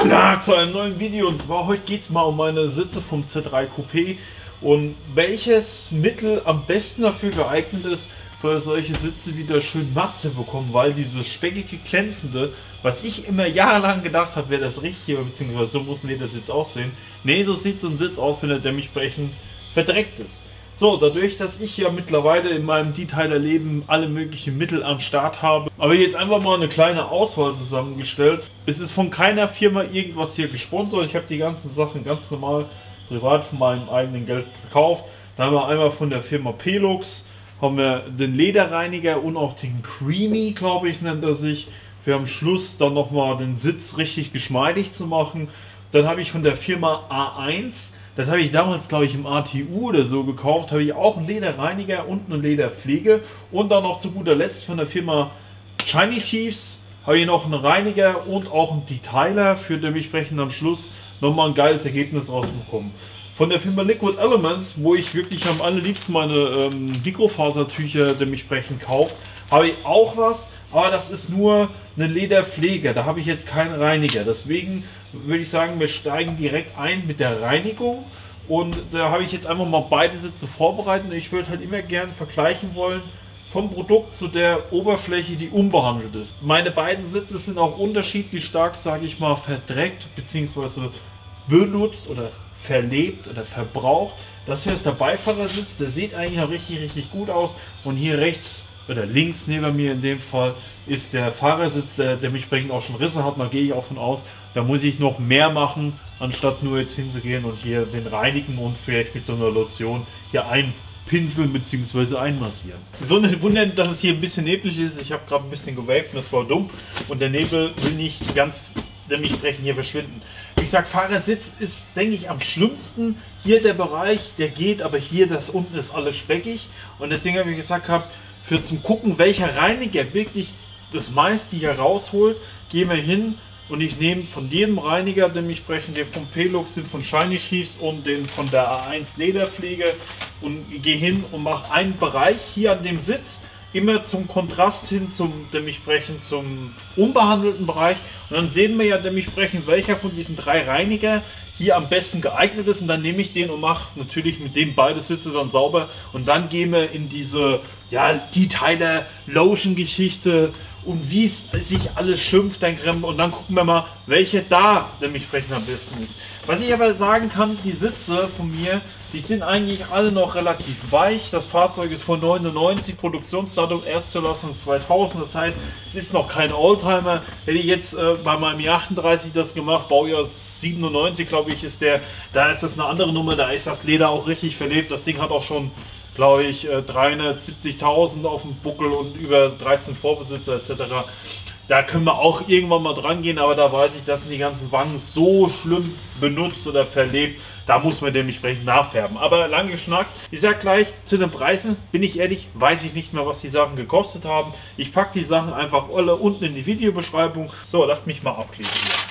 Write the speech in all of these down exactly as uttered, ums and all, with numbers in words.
Ja, zu einem neuen Video, und zwar heute geht es mal um meine Sitze vom Z drei Coupé und welches Mittel am besten dafür geeignet ist, für solche Sitze wieder schön matt zu bekommen, weil dieses speckige, glänzende, was ich immer jahrelang gedacht habe, wäre das Richtige, beziehungsweise so muss ein Ledersitz aussehen. Nee, so sieht so ein Sitz aus, wenn er dementsprechend verdreckt ist. So, dadurch, dass ich ja mittlerweile in meinem Detailer-Leben alle möglichen Mittel am Start habe, aber jetzt einfach mal eine kleine Auswahl zusammengestellt. Es ist von keiner Firma irgendwas hier gesponsert. Ich habe die ganzen Sachen ganz normal privat von meinem eigenen Geld gekauft. Da haben wir einmal von der Firma Pelux, haben wir den Lederreiniger und auch den Creamy, glaube ich, nennt er sich. Für am Schluss dann nochmal den Sitz richtig geschmeidig zu machen. Dann habe ich von der Firma A eins, das habe ich damals, glaube ich, im A T U oder so gekauft, habe ich auch einen Lederreiniger und eine Lederpflege. Und dann noch zu guter Letzt von der Firma Shiny Thieves habe ich noch einen Reiniger und auch einen Detailer, für dementsprechend am Schluss nochmal ein geiles Ergebnis rausbekommen. Von der Firma Liquid Elements, wo ich wirklich am allerliebsten meine ähm, Mikrofasertücher dementsprechend kaufe, habe ich auch was, aber das ist nur eine Lederpflege, da habe ich jetzt keinen Reiniger. Deswegen würde ich sagen, wir steigen direkt ein mit der Reinigung, und da habe ich jetzt einfach mal beide Sitze vorbereitet. Ich würde halt immer gerne vergleichen wollen vom Produkt zu der Oberfläche, die unbehandelt ist. Meine beiden Sitze sind auch unterschiedlich stark, sage ich mal, verdreckt bzw. benutzt oder verlebt oder verbraucht. Das hier ist der Beifahrersitz, der sieht eigentlich noch richtig, richtig gut aus, und hier rechts oder links neben mir in dem Fall ist der Fahrersitz, der dementsprechend auch schon Risse hat. Da gehe ich auch von aus, da muss ich noch mehr machen, anstatt nur jetzt hinzugehen und hier den reinigen und vielleicht mit so einer Lotion hier einpinseln bzw. einmassieren. So, nicht wundern, dass es hier ein bisschen neblig ist. Ich habe gerade ein bisschen gewaped und das war dumm, und der Nebel will nicht ganz dementsprechend hier verschwinden. Wie gesagt, Fahrersitz ist, denke ich, am schlimmsten. Hier der Bereich, der geht, aber hier das unten ist alles speckig, und deswegen habe ich gesagt gehabt, für zum Gucken, welcher Reiniger wirklich das meiste hier rausholt, gehen wir hin und ich nehme von jedem Reiniger dementsprechend den von Pelux, den von Shiny Thieves und den von der A eins Lederpflege, und gehe hin und mache einen Bereich hier an dem Sitz immer zum Kontrast hin zum dementsprechend zum unbehandelten Bereich, und dann sehen wir ja dementsprechend, welcher von diesen drei Reiniger hier am besten geeignet ist, und dann nehme ich den und mache natürlich mit dem beide Sitze dann sauber, und dann gehen wir in diese ja, Detailer Lotion Geschichte und wie es sich alles schimpft, dein Creme, und dann gucken wir mal, welche da dementsprechend am besten ist. Was ich aber sagen kann, die Sitze von mir, die sind eigentlich alle noch relativ weich. Das Fahrzeug ist von neunundneunzig, Produktionsdatum Erstzulassung zweitausend, das heißt, es ist noch kein Oldtimer. Hätte ich jetzt äh, bei meinem I achtunddreißig das gemacht, Baujahr siebenundneunzig, glaube ich, ist der, da ist das eine andere Nummer, da ist das Leder auch richtig verlebt. Das Ding hat auch schon, glaube ich, dreihundertsiebzigtausend auf dem Buckel und über dreizehn Vorbesitzer et cetera. Da können wir auch irgendwann mal dran gehen, aber da weiß ich, dass sind die ganzen Wangen so schlimm benutzt oder verlebt. Da muss man dementsprechend nachfärben. Aber lang geschnackt. Ich sag gleich zu den Preisen, bin ich ehrlich, weiß ich nicht mehr, was die Sachen gekostet haben. Ich packe die Sachen einfach alle unten in die Videobeschreibung. So, lasst mich mal abkleben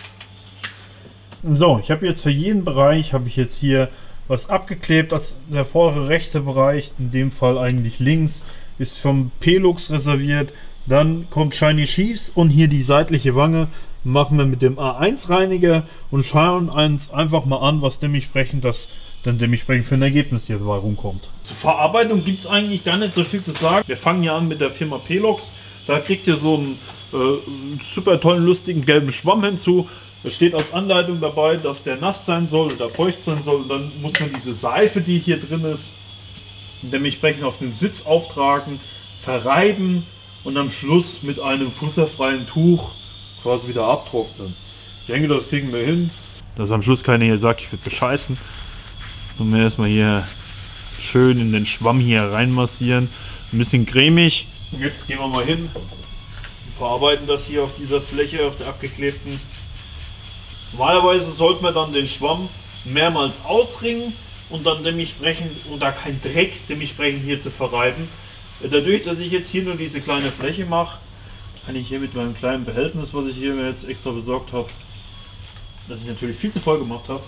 hier. So, ich habe jetzt für jeden Bereich, habe ich jetzt hier was abgeklebt. Als der vordere rechte Bereich, in dem Fall eigentlich links, ist vom Pelux reserviert. Dann kommt Shiny Thieves, und hier die seitliche Wange machen wir mit dem A eins Reiniger und schauen uns einfach mal an, was dementsprechend das dann dementsprechend für ein Ergebnis hier dabei rumkommt. Zur Verarbeitung gibt es eigentlich gar nicht so viel zu sagen. Wir fangen ja an mit der Firma Pelux. Da kriegt ihr so einen, äh, einen super tollen, lustigen gelben Schwamm hinzu. Es steht als Anleitung dabei, dass der nass sein soll oder feucht sein soll. Und dann muss man diese Seife, die hier drin ist, dementsprechend auf den Sitz auftragen, verreiben und am Schluss mit einem fusserfreien Tuch quasi wieder abtrocknen. Ich denke, das kriegen wir hin. Dass am Schluss keiner hier sagt, ich würde bescheißen. Und wir erstmal hier schön in den Schwamm hier reinmassieren. Ein bisschen cremig. Und jetzt gehen wir mal hin und verarbeiten das hier auf dieser Fläche, auf der abgeklebten. Normalerweise sollte man dann den Schwamm mehrmals ausringen und dann dementsprechend, und da kein Dreck dementsprechend hier zu verreiben. Dadurch, dass ich jetzt hier nur diese kleine Fläche mache, kann ich hier mit meinem kleinen Behältnis, was ich hier mir jetzt extra besorgt habe, das ich natürlich viel zu voll gemacht habe,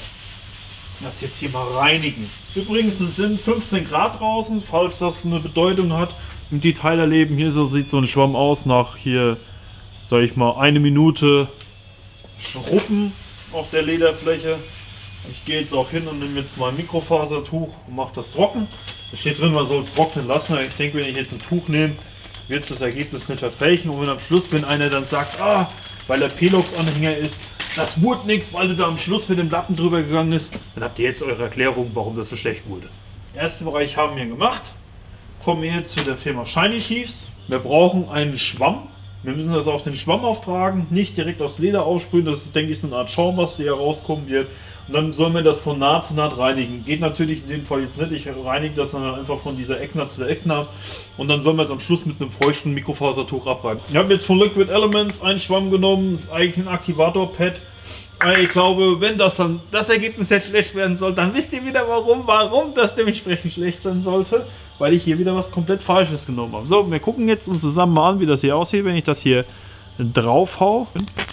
das jetzt hier mal reinigen. Übrigens, es sind fünfzehn Grad draußen, falls das eine Bedeutung hat im Detailerleben. Hier so sieht so ein Schwamm aus nach hier, sage ich mal, eine Minute Schruppen auf der Lederfläche. Ich gehe jetzt auch hin und nehme jetzt mal ein Mikrofasertuch und mache das trocken. Da steht drin, man soll es trocknen lassen. Ich denke, wenn ich jetzt ein Tuch nehme, wird es das Ergebnis nicht verfälschen. Und wenn am Schluss, wenn einer dann sagt, ah, weil der Pelox-Anhänger ist, das wurde nichts, weil du da am Schluss mit dem Lappen drüber gegangen bist, dann habt ihr jetzt eure Erklärung, warum das so schlecht wurde. Der erste Bereich haben wir gemacht. Kommen wir jetzt zu der Firma Shiny Chiefs. Wir brauchen einen Schwamm. Wir müssen das auf den Schwamm auftragen, nicht direkt aufs Leder aufsprühen. Das ist, denke ich, so eine Art Schaum, was hier rauskommen wird. Und dann sollen wir das von Naht zu Naht reinigen. Geht natürlich in dem Fall jetzt nicht. Ich reinige das dann einfach von dieser Ecknaht zu der Ecknaht. Und dann sollen wir es am Schluss mit einem feuchten Mikrofasertuch abreiben. Ich habe jetzt von Liquid Elements einen Schwamm genommen. Das ist eigentlich ein Aktivator-Pad. Ich glaube, wenn das dann das Ergebnis jetzt schlecht werden soll, dann wisst ihr wieder warum, warum das dementsprechend schlecht sein sollte. Weil ich hier wieder was komplett Falsches genommen habe. So, wir gucken jetzt uns zusammen mal an, wie das hier aussieht, wenn ich das hier drauf hau.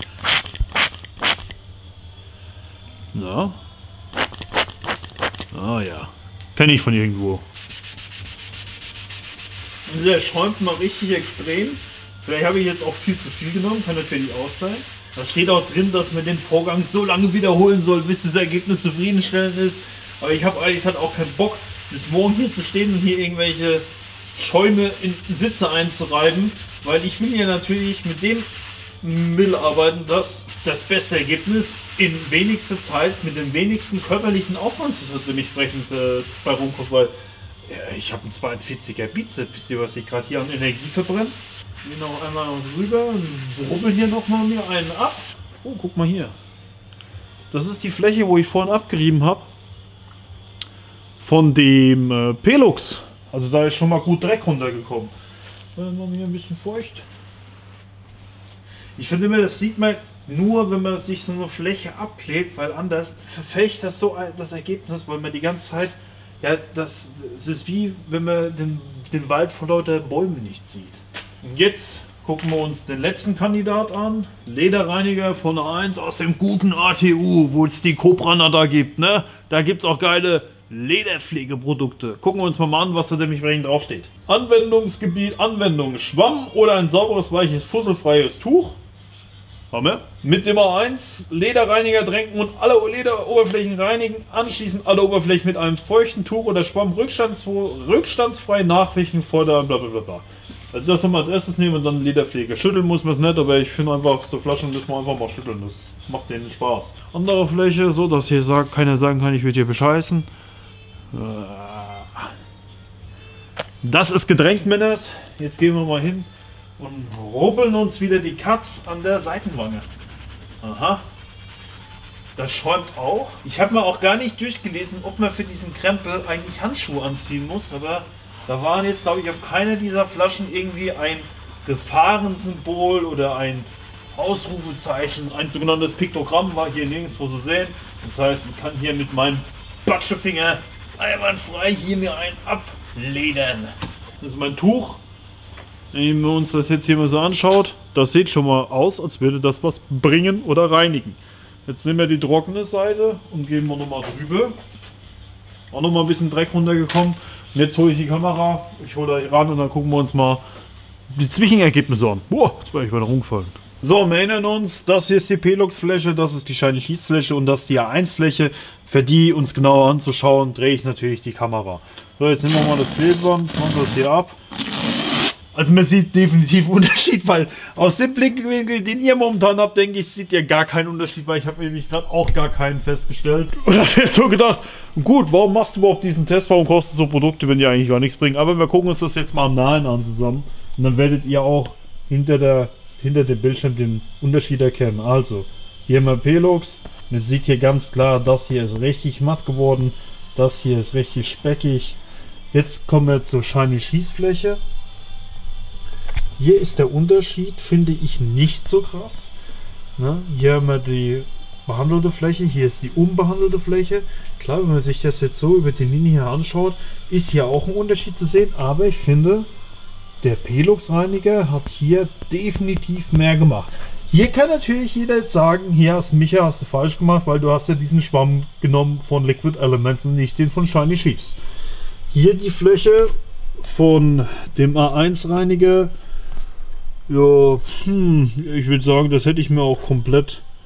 Na. Ah ja. Kenne ich von irgendwo. Der schäumt mal richtig extrem. Vielleicht habe ich jetzt auch viel zu viel genommen, kann natürlich auch sein. Da steht auch drin, dass man den Vorgang so lange wiederholen soll, bis das Ergebnis zufriedenstellend ist. Aber ich habe eigentlich halt auch keinen Bock, bis morgen hier zu stehen und hier irgendwelche Schäume in Sitze einzureiben, weil ich will ja natürlich mit dem Mittel arbeiten, dass das beste Ergebnis in wenigster Zeit mit dem wenigsten körperlichen Aufwand dementsprechend äh, bei rumkommt, weil ja, ich habe einen zweiundvierziger Bizeps, wisst ihr, was ich gerade hier an Energie verbrenne? Hier noch einmal rüber und rubbeln hier nochmal mir einen ab. Oh, guck mal hier. Das ist die Fläche, wo ich vorhin abgerieben habe. Von dem äh, Pelox. Also da ist schon mal gut Dreck runtergekommen. Dann machen wir hier ein bisschen feucht. Ich finde immer, das sieht man nur, wenn man sich so eine Fläche abklebt, weil anders verfälscht das so ein, das Ergebnis, weil man die ganze Zeit, ja, das, das ist wie wenn man den, den Wald vor lauter Bäumen nicht sieht. Und jetzt gucken wir uns den letzten Kandidat an. Lederreiniger von A eins aus dem guten A T U, wo es die Cobra da gibt. Ne? Da gibt es auch geile Lederpflegeprodukte. Gucken wir uns mal an, was da dementsprechend draufsteht. Anwendungsgebiet, Anwendung, Schwamm oder ein sauberes, weiches, fusselfreies Tuch. Haben wir. Mit dem A eins Lederreiniger tränken und alle Lederoberflächen reinigen. Anschließend alle Oberflächen mit einem feuchten Tuch oder Schwamm rückstands rückstandsfrei nachwischen, fordern, bla bla bla bla. Also das soll man als erstes nehmen und dann Lederpflege. Schütteln muss man es nicht, aber ich finde einfach, so Flaschen müssen wir einfach mal schütteln. Das macht denen Spaß. Andere Fläche, so dass hier sagt, keiner sagen kann, ich würde hier bescheißen. Das ist Getränk, Männers. Jetzt gehen wir mal hin und rubbeln uns wieder die Katz an der Seitenwange. Aha. Das schäumt auch. Ich habe mir auch gar nicht durchgelesen, ob man für diesen Krempel eigentlich Handschuhe anziehen muss, aber da waren jetzt, glaube ich, auf keiner dieser Flaschen irgendwie ein Gefahrensymbol oder ein Ausrufezeichen. Ein sogenanntes Piktogramm war hier nirgendwo zu sehen. Das heißt, ich kann hier mit meinem Batschefinger einwandfrei hier mir einen abledern. Das ist mein Tuch. Wenn man uns das jetzt hier mal so anschaut, das sieht schon mal aus, als würde das was bringen oder reinigen. Jetzt nehmen wir die trockene Seite und gehen wir nochmal drüber. Auch nochmal ein bisschen Dreck runtergekommen. Und jetzt hole ich die Kamera, ich hole da ran und dann gucken wir uns mal die Zwischenergebnisse an. Boah, jetzt bin ich bei der rumgefallen. So, wir erinnern uns, das hier ist die Pelox-Fläche, das ist die Shiny Chiefs-Fläche und das ist die A eins Fläche. Für die uns genauer anzuschauen, drehe ich natürlich die Kamera. So, jetzt nehmen wir mal das Klebeband, machen das hier ab. Also man sieht definitiv Unterschied, weil aus dem Blickwinkel, den ihr momentan habt, denke ich, sieht ihr gar keinen Unterschied, weil ich habe nämlich gerade auch gar keinen festgestellt. Und da habe ich so gedacht, gut, warum machst du überhaupt diesen Test, warum kostet so Produkte, wenn die eigentlich gar nichts bringen? Aber wir gucken uns das jetzt mal am Nahen an zusammen und dann werdet ihr auch hinter der hinter dem Bildschirm den Unterschied erkennen. Also, hier haben wir Pelox. Man sieht hier ganz klar, das hier ist richtig matt geworden. Das hier ist richtig speckig. Jetzt kommen wir zur Shiny Chiefs Fläche. Hier ist der Unterschied, finde ich, nicht so krass. Ne? Hier haben wir die behandelte Fläche, hier ist die unbehandelte Fläche. Klar, wenn man sich das jetzt so über die Linie hier anschaut, ist hier auch ein Unterschied zu sehen. Aber ich finde, der Pelox-Reiniger hat hier definitiv mehr gemacht. Hier kann natürlich jeder jetzt sagen, hier hast Micha, hast du falsch gemacht, weil du hast ja diesen Schwamm genommen von Liquid Elements und nicht den von Shiny Chiefs. Hier die Fläche von dem A eins Reiniger. Ja, hm, ich würde sagen, das hätte ich mir auch komplett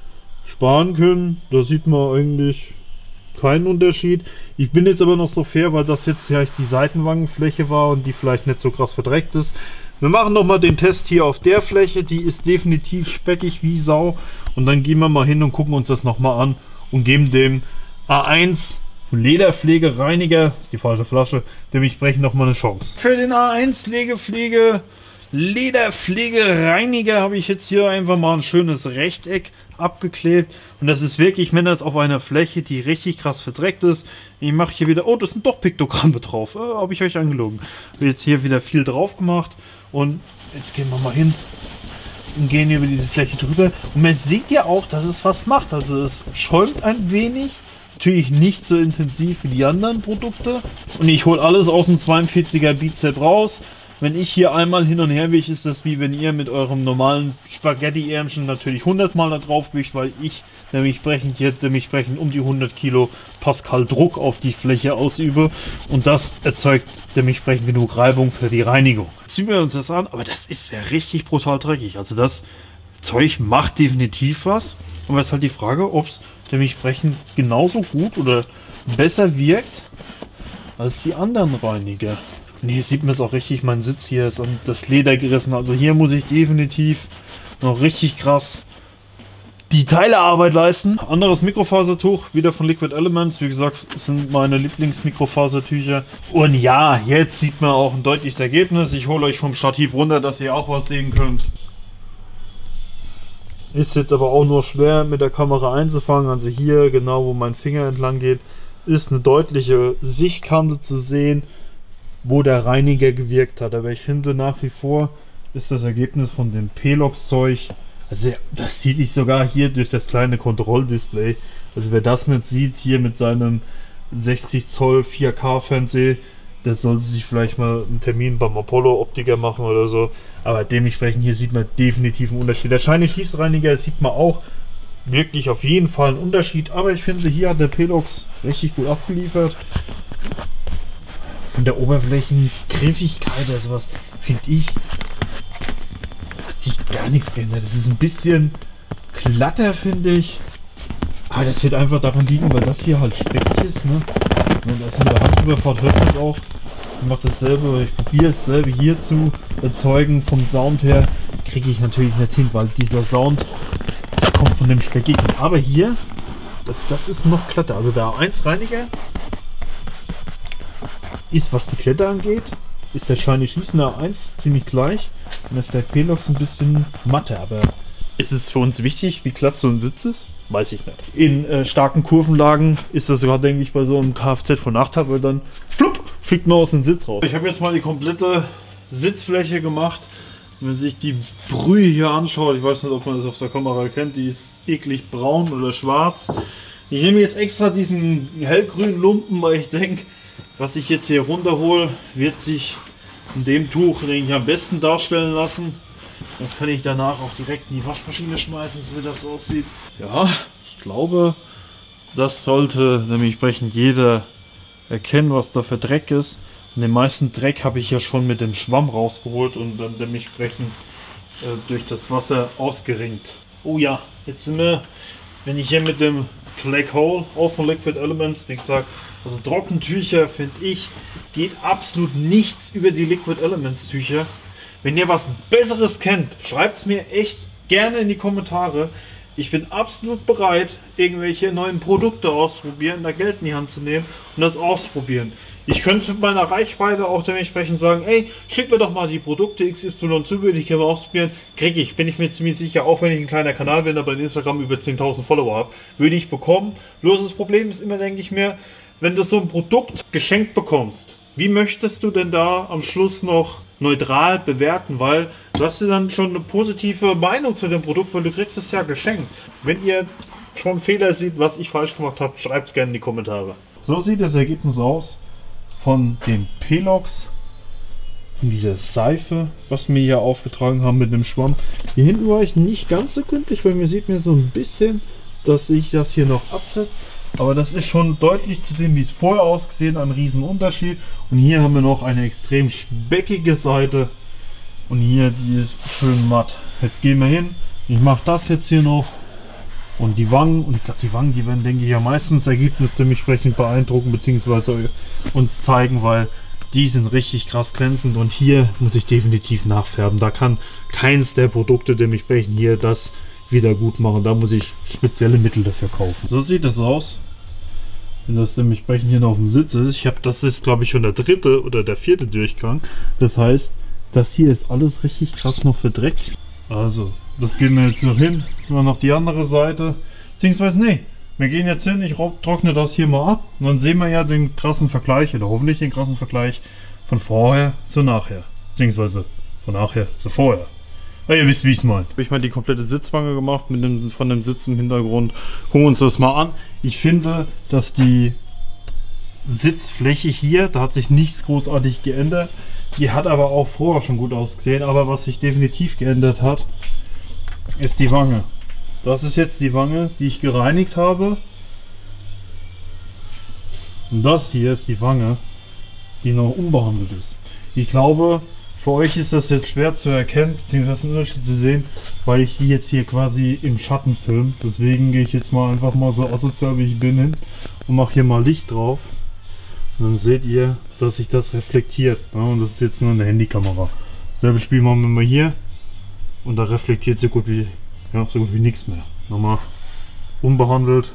sparen können. Da sieht man eigentlich keinen Unterschied. Ich bin jetzt aber noch so fair, weil das jetzt vielleicht die Seitenwangenfläche war und die vielleicht nicht so krass verdreckt ist. Wir machen noch mal den Test hier auf der Fläche. Die ist definitiv speckig wie Sau. Und dann gehen wir mal hin und gucken uns das noch mal an und geben dem A eins Lederpflegereiniger, ist die falsche Flasche, dementsprechend noch mal eine Chance. Für den A eins Legepflege Lederpflegereiniger habe ich jetzt hier einfach mal ein schönes Rechteck abgeklebt. Und das ist wirklich, wenn das auf einer Fläche, die richtig krass verdreckt ist. Ich mache hier wieder, oh, das sind doch Piktogramme drauf. Äh, habe ich euch angelogen. Habe jetzt hier wieder viel drauf gemacht. Und jetzt gehen wir mal hin und gehen über diese Fläche drüber. Und man sieht ja auch, dass es was macht. Also es schäumt ein wenig. Natürlich nicht so intensiv wie die anderen Produkte. Und ich hole alles aus dem zweiundvierziger Bizep raus. Wenn ich hier einmal hin und her wische, ist das wie wenn ihr mit eurem normalen Spaghetti-Ärmchen natürlich hundert Mal da drauf wischt, weil ich dementsprechend jetzt dementsprechend um die hundert Kilo Pascal Druck auf die Fläche ausübe. Und das erzeugt dementsprechend genug Reibung für die Reinigung. Ziehen wir uns das an, aber das ist ja richtig brutal dreckig. Also das Zeug macht definitiv was. Aber es ist halt die Frage, ob es dementsprechend genauso gut oder besser wirkt als die anderen Reiniger. Und hier sieht man es auch richtig, mein Sitz hier ist und das Leder gerissen. Also hier muss ich definitiv noch richtig krass die Teilearbeit leisten. Anderes Mikrofasertuch, wieder von Liquid Elements. Wie gesagt, das sind meine Lieblingsmikrofasertücher. Und ja, jetzt sieht man auch ein deutliches Ergebnis. Ich hole euch vom Stativ runter, dass ihr auch was sehen könnt. Ist jetzt aber auch nur schwer mit der Kamera einzufangen. Also hier, genau wo mein Finger entlang geht, ist eine deutliche Sichtkante zu sehen, wo der Reiniger gewirkt hat. Aber ich finde nach wie vor ist das Ergebnis von dem Pelox-Zeug, also das sieht sich sogar hier durch das kleine Kontrolldisplay. Also wer das nicht sieht, hier mit seinem sechzig Zoll vier K Fernseher, der sollte sich vielleicht mal einen Termin beim Apollo Optiker machen oder so. Aber dementsprechend hier sieht man definitiv einen Unterschied. Der Shiny Tiefsreiniger sieht man auch wirklich auf jeden Fall einen Unterschied. Aber ich finde, hier hat der Pelox richtig gut abgeliefert. Von der Oberflächengriffigkeit oder sowas, finde ich, hat sich gar nichts geändert. Das ist ein bisschen glatter, finde ich. Aber das wird einfach daran liegen, weil das hier halt speckig ist. Ne? Wenn das in der Hand überfahrt, hört man es auch. Ich mache dasselbe, ich probiere es selber hier zu erzeugen. Vom Sound her kriege ich natürlich nicht hin, weil dieser Sound kommt von dem Speckigen. Aber hier, das, das ist noch glatter. Also der A eins Reiniger ist, was die Glätte angeht, ist der Shiny Schießen A eins ziemlich gleich. Und ist der Pelox ein bisschen matter. Aber ist es für uns wichtig, wie glatt so ein Sitz ist? Weiß ich nicht. In äh, starken Kurvenlagen ist das sogar, denke ich, bei so einem Kfz von Nachteil, weil dann flupp, fliegt man aus dem Sitz raus. Ich habe jetzt mal die komplette Sitzfläche gemacht. Wenn man sich die Brühe hier anschaut, ich weiß nicht, ob man das auf der Kamera erkennt, die ist eklig braun oder schwarz. Ich nehme jetzt extra diesen hellgrünen Lumpen, weil ich denke, was ich jetzt hier runterhole, wird sich in dem Tuch, denke ich, am besten darstellen lassen. Das kann ich danach auch direkt in die Waschmaschine schmeißen, so wie das aussieht. Ja, ich glaube, das sollte dementsprechend jeder erkennen, was da für Dreck ist. Und den meisten Dreck habe ich ja schon mit dem Schwamm rausgeholt und dann dementsprechend äh, durch das Wasser ausgeringt. Oh ja, jetzt sind wir, jetzt bin ich hier mit dem Black Hole, auch von Liquid Elements. Wie gesagt, also Trockentücher, finde ich, geht absolut nichts über die Liquid Elements Tücher. Wenn ihr was Besseres kennt, schreibt es mir echt gerne in die Kommentare. Ich bin absolut bereit, irgendwelche neuen Produkte auszuprobieren, da Geld in die Hand zu nehmen und das auszuprobieren. Ich könnte es mit meiner Reichweite auch dementsprechend sagen, ey, schick mir doch mal die Produkte X Y zu, würde ich gerne mal ausprobieren. Kriege ich, bin ich mir ziemlich sicher, auch wenn ich ein kleiner Kanal bin, aber in Instagram über zehntausend Follower habe, würde ich bekommen. Bloß das Problem ist immer, denke ich mir, wenn du so ein Produkt geschenkt bekommst, wie möchtest du denn da am Schluss noch neutral bewerten, weil du hast ja dann schon eine positive Meinung zu dem Produkt, weil du kriegst es ja geschenkt. Wenn ihr schon Fehler seht, was ich falsch gemacht habe, schreibt es gerne in die Kommentare. So sieht das Ergebnis aus von dem Pelox, von dieser Seife, was wir hier aufgetragen haben mit dem Schwamm. Hier hinten war ich nicht ganz so gründlich, weil mir sieht mir so ein bisschen, dass sich das hier noch absetzt. Aber das ist schon deutlich zu dem, wie es vorher ausgesehen, ein riesen Unterschied. Und hier haben wir noch eine extrem speckige Seite. Und hier, die ist schön matt. Jetzt gehen wir hin. Ich mache das jetzt hier noch. Und die Wangen, und ich glaube, die Wangen, die werden, denke ich, ja meistens Ergebnis dementsprechend beeindrucken, beziehungsweise uns zeigen, weil die sind richtig krass glänzend und hier muss ich definitiv nachfärben. Da kann keins der Produkte dementsprechend hier das wieder gut machen. Da muss ich spezielle Mittel dafür kaufen. So sieht das aus, wenn das dementsprechend hier noch auf dem Sitz ist. Ich habe, das ist glaube ich schon der dritte oder der vierte Durchgang. Das heißt, das hier ist alles richtig krass noch verdreckt. Also, das gehen wir jetzt noch hin. Mal noch die andere Seite. Beziehungsweise, nee, wir gehen jetzt hin, ich trockne das hier mal ab. Und dann sehen wir ja den krassen Vergleich, oder hoffentlich den krassen Vergleich von vorher zu nachher. Beziehungsweise von nachher zu vorher. Ja, ihr wisst, wie ich es meine. Habe ich mal die komplette Sitzwange gemacht mit dem, von dem Sitz im Hintergrund. Gucken wir uns das mal an. Ich finde, dass die Sitzfläche hier, da hat sich nichts großartig geändert. Die hat aber auch vorher schon gut ausgesehen. Aber was sich definitiv geändert hat, ist die Wange. Das ist jetzt die Wange, die ich gereinigt habe. Und das hier ist die Wange, die noch unbehandelt ist. Ich glaube, für euch ist das jetzt schwer zu erkennen, beziehungsweise einen Unterschied zu sehen, weil ich die jetzt hier quasi im Schatten filme. Deswegen gehe ich jetzt mal einfach mal so asozial wie ich bin hin und mache hier mal Licht drauf. Und dann seht ihr, dass sich das reflektiert. Ja, und das ist jetzt nur eine Handykamera. Selbe Spiel machen wir mal hier. Und da reflektiert so gut wie, ja, so gut wie nichts mehr. Nochmal unbehandelt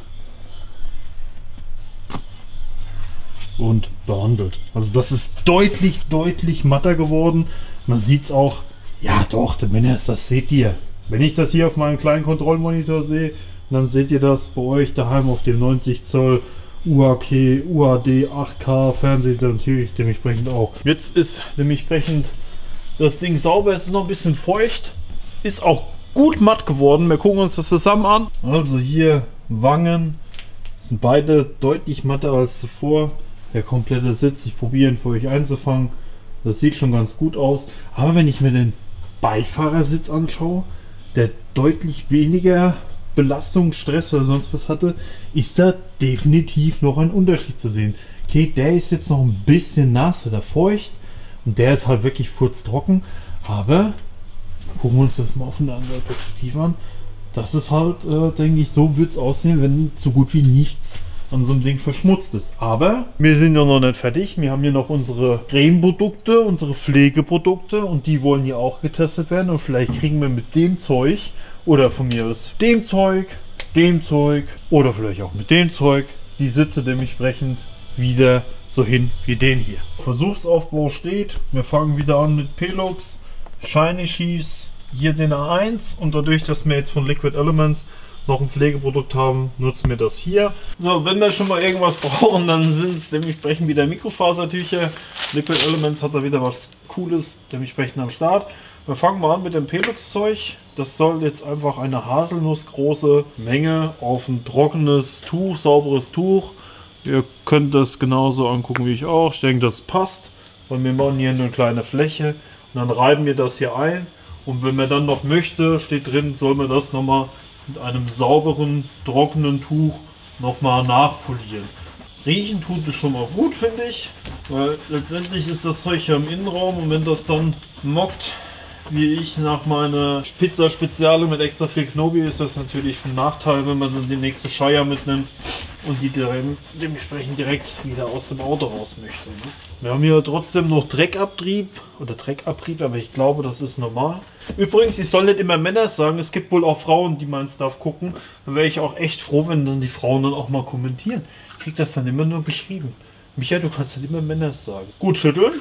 und behandelt. Also das ist deutlich, deutlich matter geworden. Man sieht es auch, ja doch, zumindest das seht ihr. Wenn ich das hier auf meinem kleinen Kontrollmonitor sehe, dann seht ihr das bei euch daheim auf dem neunzig Zoll U H K, U H D, acht K Fernseher natürlich dementsprechend auch. Jetzt ist dementsprechend das Ding sauber, es ist noch ein bisschen feucht, ist auch gut matt geworden. Wir gucken uns das zusammen an. Also hier Wangen sind beide deutlich matter als zuvor. Der komplette Sitz, ich probiere ihn für euch einzufangen. Das sieht schon ganz gut aus. Aber wenn ich mir den Beifahrersitz anschaue, der deutlich weniger Belastung, Stress oder sonst was hatte, ist da definitiv noch ein Unterschied zu sehen. Okay, der ist jetzt noch ein bisschen nass oder feucht und der ist halt wirklich furztrocken, aber gucken wir uns das mal von der anderen Perspektive an. Das ist halt, äh, denke ich, so wird es aussehen, wenn so gut wie nichts an so einem Ding verschmutzt ist. Aber wir sind ja noch nicht fertig. Wir haben hier noch unsere Creme-Produkte, unsere Pflegeprodukte und die wollen hier auch getestet werden und vielleicht kriegen wir mit dem Zeug oder von mir aus dem Zeug, dem Zeug oder vielleicht auch mit dem Zeug die Sitze dementsprechend wieder so hin wie den hier. Versuchsaufbau steht. Wir fangen wieder an mit Pelux, Shiny Sheaths, hier den A eins und dadurch, dass wir jetzt von Liquid Elements noch ein Pflegeprodukt haben, nutzen wir das hier. So, wenn wir schon mal irgendwas brauchen, dann sind es dementsprechend wieder Mikrofasertücher. Liquid Elements hat da wieder was Cooles dementsprechend am Start. Wir fangen mal an mit dem Pelux-Zeug. Das soll jetzt einfach eine haselnussgroße Menge auf ein trockenes Tuch, sauberes Tuch. Ihr könnt das genauso angucken wie ich auch. Ich denke, das passt. Und wir machen hier eine kleine Fläche. Und dann reiben wir das hier ein. Und wenn man dann noch möchte, steht drin, soll man das nochmal mit einem sauberen, trockenen Tuch nochmal nachpolieren. Riechen tut es schon mal gut, finde ich. Weil letztendlich ist das Zeug ja im Innenraum und wenn das dann mockt, wie ich nach meiner Pizza Speziale mit extra viel Knobi, ist das natürlich ein Nachteil, wenn man dann die nächste Scheier mitnimmt und die dementsprechend direkt wieder aus dem Auto raus möchte. Ne? Wir haben hier trotzdem noch Dreckabtrieb oder Dreckabrieb, aber ich glaube, das ist normal. Übrigens, ich soll nicht immer Männer sagen, es gibt wohl auch Frauen, die meinen Stuff gucken. Dann wäre ich auch echt froh, wenn dann die Frauen dann auch mal kommentieren. Ich krieg das dann immer nur beschrieben. Michael, du kannst nicht immer Männer sagen. Gut schütteln.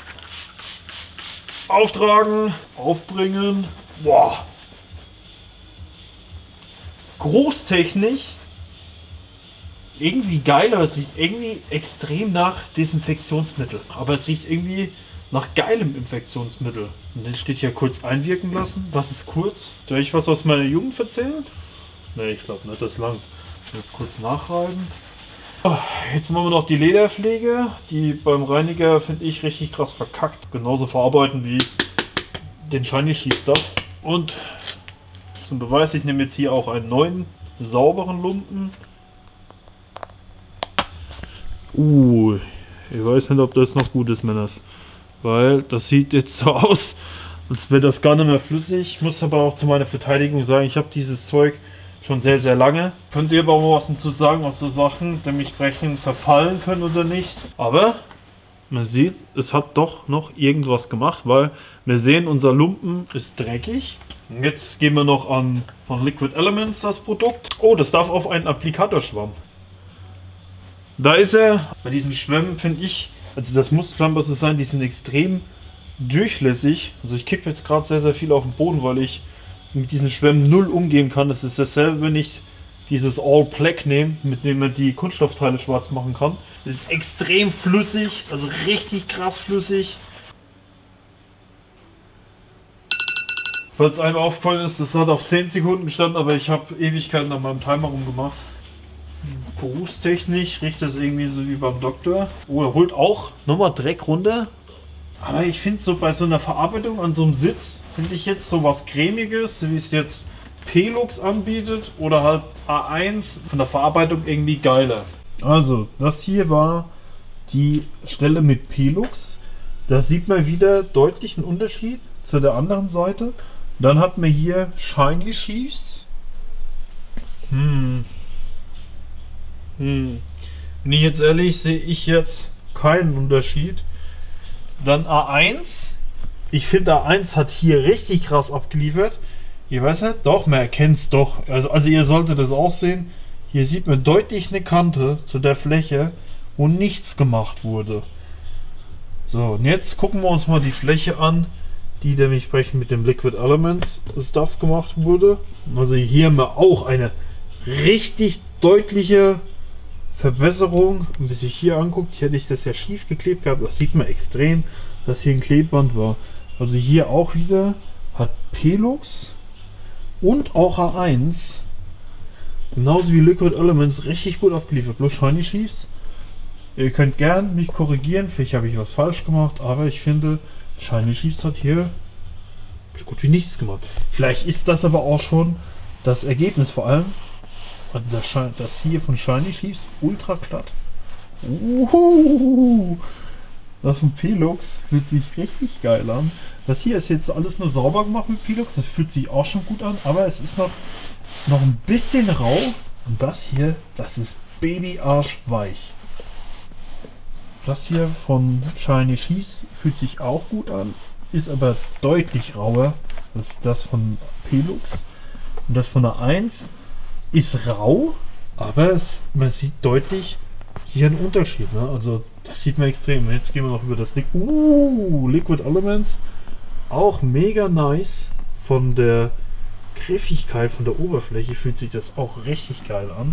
Auftragen, aufbringen. Boah. Großtechnisch. Irgendwie geil, aber es riecht irgendwie extrem nach Desinfektionsmittel. Aber es riecht irgendwie nach geilem Infektionsmittel. Und dann steht hier kurz einwirken lassen. Was ist kurz? Soll ich was aus meiner Jugend erzählen? Ne, ich glaube nicht, das langt. Jetzt kurz nachreiben. Oh, jetzt machen wir noch die Lederpflege, die beim Reiniger, finde ich, richtig krass verkackt. Genauso verarbeiten wie den Shiny Sheath Stuff. Und zum Beweis, ich nehme jetzt hier auch einen neuen, sauberen Lumpen. Uh, ich weiß nicht, ob das noch gut ist, Männers. Weil das sieht jetzt so aus, als wäre das gar nicht mehr flüssig. Ich muss aber auch zu meiner Verteidigung sagen, ich habe dieses Zeug schon sehr, sehr lange. Könnt ihr aber mal was dazu sagen, was so Sachen dementsprechend verfallen können oder nicht. Aber man sieht, es hat doch noch irgendwas gemacht, weil wir sehen, unser Lumpen ist dreckig. Jetzt gehen wir noch an von Liquid Elements das Produkt. Oh, das darf auf einen Applikatorschwamm. Da ist er. Bei diesen Schwämmen finde ich, also das muss scheinbar so sein, die sind extrem durchlässig. Also ich kippe jetzt gerade sehr, sehr viel auf den Boden, weil ich mit diesen Schwämmen null umgehen kann. Das ist dasselbe, wenn ich dieses All Black nehme, mit dem man die Kunststoffteile schwarz machen kann. Das ist extrem flüssig, also richtig krass flüssig. Falls einem aufgefallen ist, das hat auf zehn Sekunden gestanden, aber ich habe Ewigkeiten an meinem Timer rumgemacht. Berufstechnisch riecht das irgendwie so wie beim Doktor. Oh, er holt auch nochmal Dreck runter. Aber ich finde so bei so einer Verarbeitung an so einem Sitz, finde ich jetzt so was Cremiges, so wie es jetzt Pelux anbietet oder halt A eins von der Verarbeitung irgendwie geiler. Also, das hier war die Stelle mit Pelux. Da sieht man wieder deutlich einen Unterschied zu der anderen Seite. Dann hat man hier Shiny Sheaths. Hm. Hm. Bin ich jetzt ehrlich, sehe ich jetzt keinen Unterschied. Dann A eins. Ich finde A eins hat hier richtig krass abgeliefert. Ihr weißt ja, doch, man erkennt es doch. Also, also ihr solltet das auch sehen. Hier sieht man deutlich eine Kante zu der Fläche, wo nichts gemacht wurde. So, und jetzt gucken wir uns mal die Fläche an, die dementsprechend mit dem Liquid Elements Stuff gemacht wurde. Also hier haben wir auch eine richtig deutliche Verbesserung. Und bis ich hier anguckt, hier hätte ich das ja schief geklebt gehabt. Das sieht man extrem, dass hier ein Klebeband war. Also hier auch wieder hat Pelux und auch A eins genauso wie Liquid Elements richtig gut abgeliefert. Bloß Shiny Sheaths. Ihr könnt gern mich korrigieren, vielleicht habe ich was falsch gemacht, aber ich finde, Shiny Sheaths hat hier so gut wie nichts gemacht. Vielleicht ist das aber auch schon das Ergebnis, vor allem also das, das hier von Shiny Sheaths ultra glatt. Uhuhu. Das von Pelux fühlt sich richtig geil an. Das hier ist jetzt alles nur sauber gemacht mit Pelux, das fühlt sich auch schon gut an, aber es ist noch, noch ein bisschen rau. Und das hier, das ist Babyarsch-weich. Das hier von Shiny Sheaths fühlt sich auch gut an, ist aber deutlich rauer als das von Pelux. Und das von der eins ist rau, aber es, man sieht deutlich hier einen Unterschied. Ne? Also das sieht man extrem. Jetzt gehen wir noch über das Liquid, uh, Liquid Elements. Auch mega nice. Von der Griffigkeit, von der Oberfläche fühlt sich das auch richtig geil an.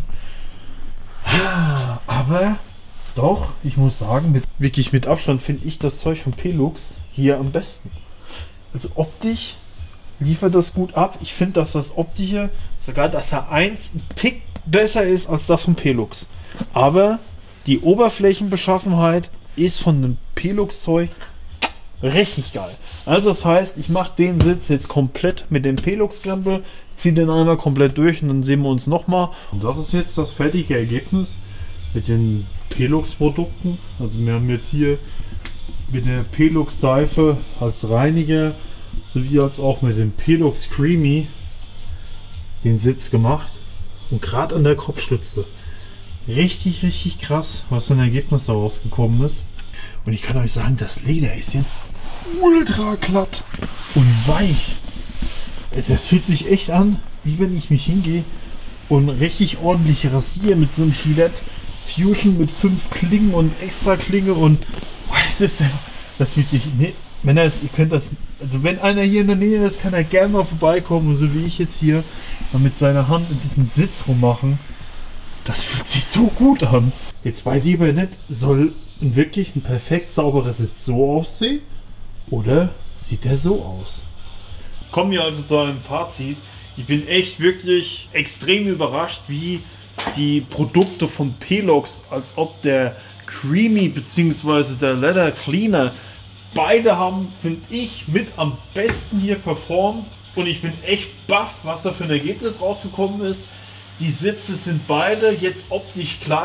Aber doch, ich muss sagen, mit, wirklich mit Abstand finde ich das Zeug von Pelux hier am besten. Also optisch liefert das gut ab. Ich finde, dass das Optische, sogar das A eins ein Tick besser ist als das von Pelux. Aber die Oberflächenbeschaffenheit ist von dem Pelux-Zeug richtig geil. Also das heißt, ich mache den Sitz jetzt komplett mit dem Pelux-Krempel, ziehe den einmal komplett durch und dann sehen wir uns nochmal. Und das ist jetzt das fertige Ergebnis mit den Pelux-Produkten. Also wir haben jetzt hier mit der Pelux-Seife als Reiniger sowie als auch mit dem Pelux Creamy den Sitz gemacht. Und gerade an der Kopfstütze richtig, richtig krass, was für ein Ergebnis da rausgekommen ist. Und ich kann euch sagen, das Leder ist jetzt ultra glatt und weich. Das fühlt sich echt an, wie wenn ich mich hingehe und richtig ordentlich rasiere mit so einem Gillette Fusion mit fünf Klingen und extra Klinge und oh, das ist das fühlt sich, ne, wenn er, ihr könnt das, also wenn einer hier in der Nähe ist, kann er gerne mal vorbeikommen und so wie ich jetzt hier mal mit seiner Hand in diesen Sitz rummachen. Das fühlt sich so gut an. Jetzt weiß ich aber nicht, soll wirklich ein perfekt sauberer Sitz so aussehen oder sieht der so aus? Kommen wir also zu einem Fazit. Ich bin echt wirklich extrem überrascht, wie die Produkte von Pelux, als ob der Creamy bzw. der Leather Cleaner, beide haben, finde ich, mit am besten hier performt. Und ich bin echt baff, was da für ein Ergebnis rausgekommen ist. Die Sitze sind beide jetzt optisch gleich.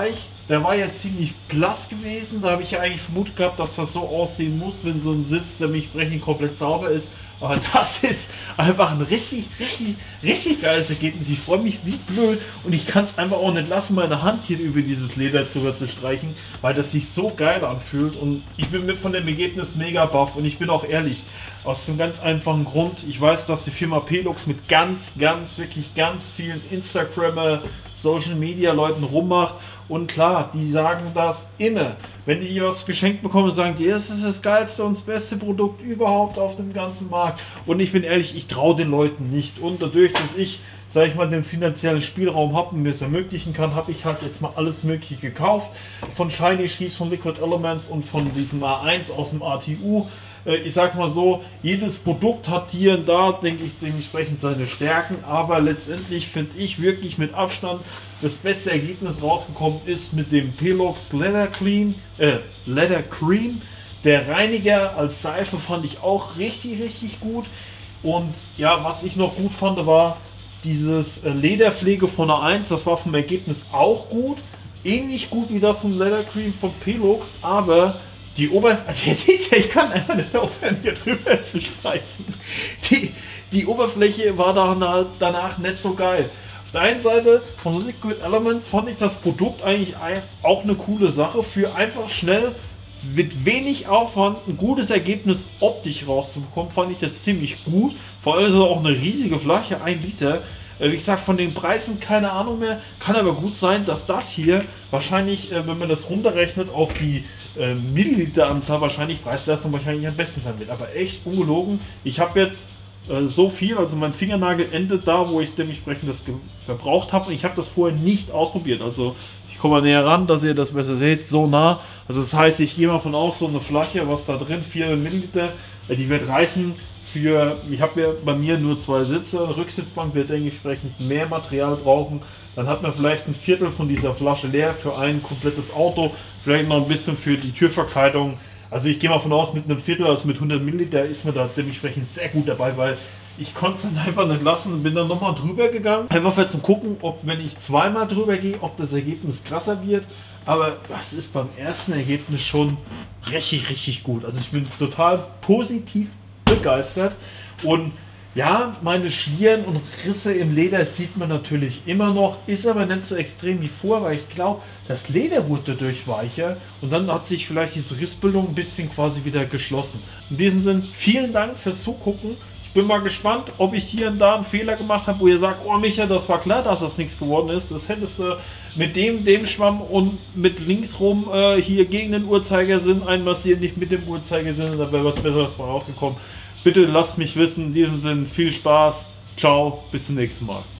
der war ja ziemlich blass gewesen. Da habe ich ja eigentlich vermutet gehabt, dass das so aussehen muss, wenn so ein Sitz, der mich brechen, komplett sauber ist. Aber das ist einfach ein richtig, richtig, richtig geiles Ergebnis. Ich freue mich wie blöd und ich kann es einfach auch nicht lassen, meine Hand hier über dieses Leder drüber zu streichen, weil das sich so geil anfühlt. Und ich bin mit von dem Ergebnis mega baff und ich bin auch ehrlich, aus dem ganz einfachen Grund, ich weiß, dass die Firma Pelux mit ganz, ganz, wirklich ganz vielen Instagrammer, Social Media Leuten rummacht. Und klar, die sagen das immer. Wenn die hier was geschenkt bekommen, sagen die, das ist das geilste und das beste Produkt überhaupt auf dem ganzen Markt. Und ich bin ehrlich, ich traue den Leuten nicht. Und dadurch, dass ich, sage ich mal, den finanziellen Spielraum habe und mir es ermöglichen kann, habe ich halt jetzt mal alles Mögliche gekauft. Von Shiny Schieß, von Liquid Elements und von diesem A eins aus dem A T U. Ich sag mal so, jedes Produkt hat hier und da, denke ich, dementsprechend seine Stärken, aber letztendlich finde ich wirklich mit Abstand das beste Ergebnis rausgekommen ist mit dem Pelux Leather Clean, äh, Leather Cream. Der Reiniger als Seife fand ich auch richtig, richtig gut. Und ja, was ich noch gut fand, war dieses Lederpflege von A eins, das war vom Ergebnis auch gut. Ähnlich gut wie das vom Leather Cream von Pelux, aber die Oberfläche, also ihr seht ja, ich kann einfach nicht aufhören, hier drüber zu streichen. Die, die Oberfläche war dann halt danach nicht so geil. Auf der einen Seite von Liquid Elements fand ich das Produkt eigentlich auch eine coole Sache, für einfach schnell mit wenig Aufwand ein gutes Ergebnis optisch rauszubekommen, fand ich das ziemlich gut. Vor allem ist es auch eine riesige Flasche, ein Liter. Wie gesagt, von den Preisen keine Ahnung mehr. Kann aber gut sein, dass das hier wahrscheinlich, wenn man das runterrechnet auf die äh, Milliliteranzahl, wahrscheinlich Preisleistung wahrscheinlich am besten sein wird. Aber echt ungelogen. Ich habe jetzt äh, so viel, also mein Fingernagel endet da, wo ich dementsprechend das verbraucht habe. Und ich habe das vorher nicht ausprobiert. Also ich komme mal näher ran, dass ihr das besser seht. So nah. Also das heißt, ich gehe mal von aus, so eine Flasche, was da drin, vier Milliliter, äh, die wird reichen. Für, ich habe ja bei mir nur zwei Sitze, eine Rücksitzbank wird dementsprechend mehr Material brauchen. Dann hat man vielleicht ein Viertel von dieser Flasche leer für ein komplettes Auto, vielleicht noch ein bisschen für die Türverkleidung. Also ich gehe mal von aus, mit einem Viertel, also mit hundert Milliliter ist man da dementsprechend sehr gut dabei, weil ich konnte es dann einfach nicht lassen und bin dann nochmal drüber gegangen. Einfach für zum gucken, ob wenn ich zweimal drüber gehe, ob das Ergebnis krasser wird. Aber das ist beim ersten Ergebnis schon richtig, richtig gut. Also ich bin total positiv begeistert und ja, meine Schlieren und Risse im Leder sieht man natürlich immer noch, ist aber nicht so extrem wie vor, weil ich glaube, das Leder wurde dadurch weicher und dann hat sich vielleicht diese Rissbildung ein bisschen quasi wieder geschlossen. In diesem Sinne, vielen Dank fürs Zugucken. Ich bin mal gespannt, ob ich hier und da einen Fehler gemacht habe, wo ihr sagt, oh Micha, das war klar, dass das nichts geworden ist. Das hättest du mit dem, dem Schwamm und mit links rum äh, hier gegen den Uhrzeigersinn einmassieren, nicht mit dem Uhrzeigersinn, da wäre was Besseres mal rausgekommen. Bitte lasst mich wissen. In diesem Sinne viel Spaß. Ciao, bis zum nächsten Mal.